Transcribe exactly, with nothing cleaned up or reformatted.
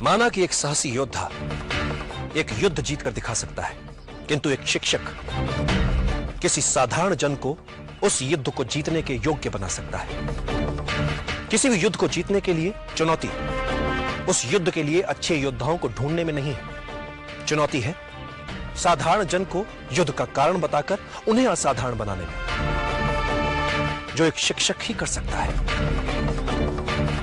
माना कि एक साहसी योद्धा एक युद्ध जीतकर दिखा सकता है, किंतु एक शिक्षक किसी साधारण जन को उस युद्ध को जीतने के योग्य बना सकता है। किसी भी युद्ध को जीतने के लिए चुनौती उस युद्ध के लिए अच्छे योद्धाओं को ढूंढने में नहीं है, चुनौती है साधारण जन को युद्ध का कारण बताकर उन्हें असाधारण बनाने में, जो एक शिक्षक ही कर सकता है।